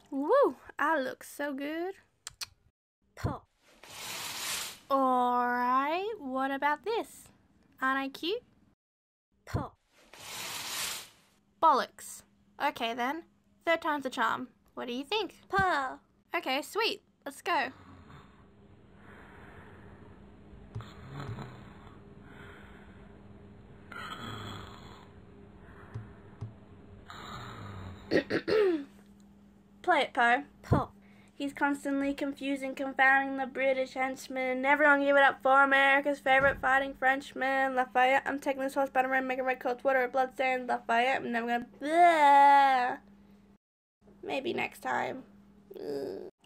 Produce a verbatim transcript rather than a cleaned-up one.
Woo! I look so good. Poh. Alright, what about this? Aren't I cute? Poh. Bollocks. Okay then, third time's the charm. What do you think? Poh. Okay, sweet. Let's go. Play it, Poh. Poh. He's constantly confusing, confounding the British henchmen. Everyone give it up for America's favorite fighting Frenchman, Lafayette. I'm taking this horse battle and make a red coat Twitter a bloodstained Lafayette. I'm never gonna. Blah. Maybe next time. Ugh.